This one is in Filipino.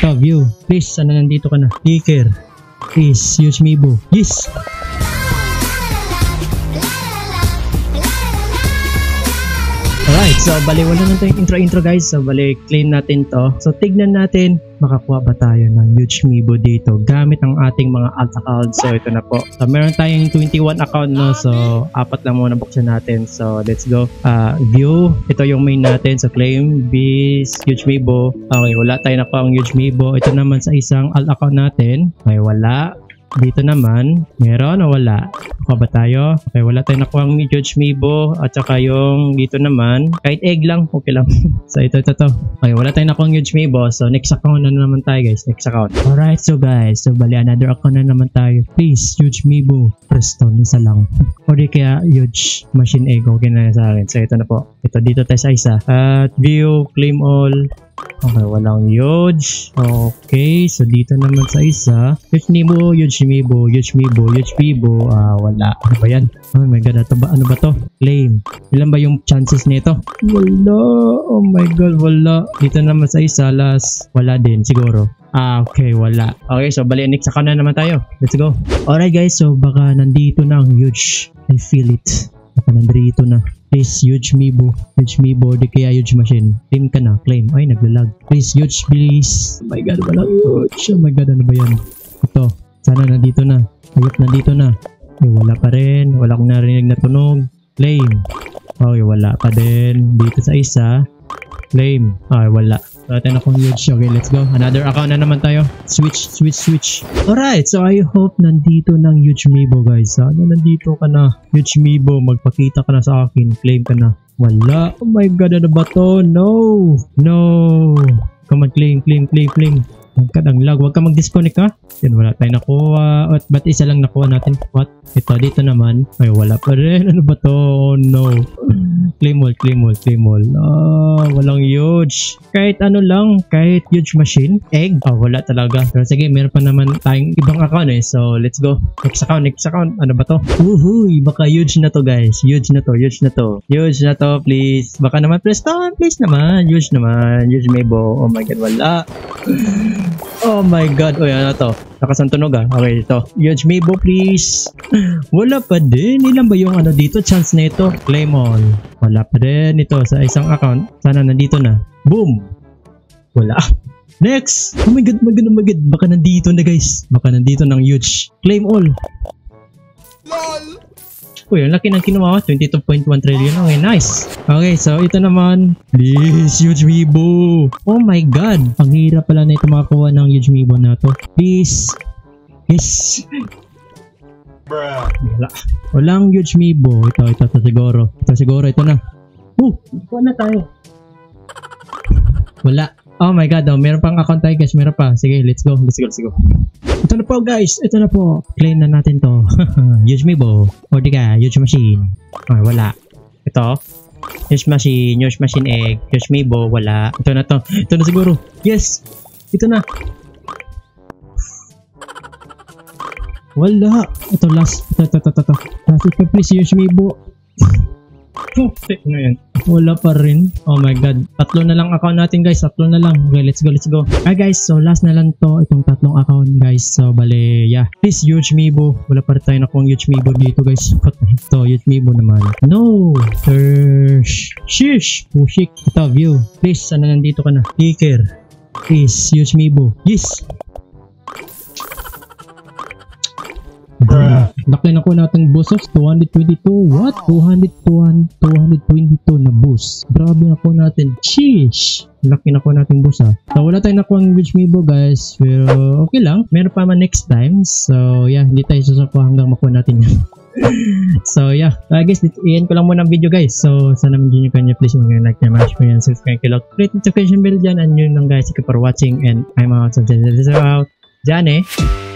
Ito, view. Please, sana nandito ka na. Sticker. Please, huge Mibo. Yes! Alright, so bali wala na tayong intro guys. So bali claim natin to. So tignan natin makakuha ba tayo ng huge Mibo dito gamit ang ating mga alt account. So ito na po. So meron tayong 21 account no. So apat lang muna buksan natin. So let's go. View. Ito yung main natin. So claim bis huge Mibo. Okay, wala tayo na po ang huge Mibo. Ito naman sa isang alt account natin. Okay, wala. Dito naman, meron o wala? Kuha ba tayo? Okay, wala tayong nakuha ang huge Mibo. At saka yung dito naman, kahit egg lang, okay lang. So ito. Okay, wala tayong nakuha ang huge Mibo. So next account na naman tayo guys. Next account. Alright, so guys. So bali, another account na naman tayo. Please, huge Mibo. Preston, isa lang. O di kaya huge machine egg. Okay na sa akin. So ito na po. Ito, dito tayo sa isa. At view, claim all. Okay, walang huge. Okay, so dito naman sa isa. Huge Mibo. Wala. Ano ba yan? Oh my god, ano ba to? Claim. Ilan ba yung chances nito? Wala. Oh my god, wala. Dito naman sa isa, last. Wala din, siguro. Okay, wala. Okay, so bali, next account na naman tayo. Let's go. Alright guys, so baka nandito na ang huge. I feel it. Baka nandito na. Please, huge Mibo. Di kaya huge machine. Claim ka na. Claim. Ay, naglalag. Please, huge, please. Oh my god, walang huge. Oh my god, ano ba yan? Ito. Sana nandito na. Ayop, nandito na. Ay, wala pa rin. Wala akong narinig na tunog. Claim. Okay, wala pa din. Dito sa isa. Claim. Ay, wala. Wala tayo na kung huge. Okay, let's go. Another account na naman tayo. Switch. Alright, so I hope nandito ng huge Mibo guys. Sana nandito ka na. Huge Mibo, magpakita ka na sa akin. Claim ka na. Wala. Oh my god, ano ba to? No. Come on, claim. Huwag ka ng lag. Huwag ka mag-disconnect ha. Yan, wala tayo nakuha. Ba't isa lang nakuha natin? What? Ito, dito naman. Ay, wala pa rin. Ano ba to? Oh, no. Claim all. Walang huge. Kahit ano lang. Kahit huge machine. Egg. Wala talaga. Pero sige, meron pa naman tayong ibang account eh. So, let's go. Next account. Ano ba to? Uhuy. Baka huge na to guys. Huge na to, please. Baka naman, Preston. Please naman. Huge Mibo. Oh my god, wala. Oh my god. Uy, ano to? Nakasantunog Okay, ito. Huge Mibo, please. Wala pa din. Ilan ba yung ano dito? Chance na ito. Claim all. Wala pa din. Ito sa isang account. Sana nandito na. Boom. Wala. Next. Oh my god. Baka nandito na guys. Baka nandito ng huge. Claim all. LOL. Uy, ang laki ng kinuha. 22.1 trillion. Okay, nice. Okay, so ito naman. Please, huge Mibo. Oh my god. Ang hirap pala na ito makakuha ng huge Mibo na to. Please. Yes. Bruh. Walang huge Mibo. Ito siguro. Ito na. Kuha na tayo. Wala. Oh my god, meron pang account tayo guys. Meron pa. Sige, let's go. Ito na po guys. Claim na natin to. Huge Mibo. O di ka, huge machine. Wala. Ito. Huge machine egg. Huge Mibo. Wala. Ito na to. Ito na siguro. Yes. Ito na. Wala. Ito last. Ito. Last ito please. Huge Mibo. Ano yan? Wala pa rin. Oh my god. 3 na lang account natin guys. 3 na lang. Okay, let's go. Okay guys, so last na lang to. Itong 3 account guys. So bale, yeah. Please, huge Mibo. Wala pa rin tayo na kung huge Mibo dito guys. Ito, huge Mibo naman. No! Shish! Pushik. Ito, view. Please, sana nandito ka na. Sticker. Please, huge Mibo. Yes! Naklan ako natin boost 222. What? 222 na boost. Grabe ako natin. Sheesh. Laki na ko natin boost So wala tayong nakuha ng huge Mibo guys. Pero okay lang. Meron pa man next time. So yeah, hindi tayo susuko hanggang makuha natin yan. So yeah, guys, iyan ko lang muna ang video guys. So sana mag-enjoy nyo kanya. Please mag-like na match mo yan. Subscribe kayo. Click notification bell dyan. And yun lang guys. Thank you for watching. And I'm out. So out. Dyan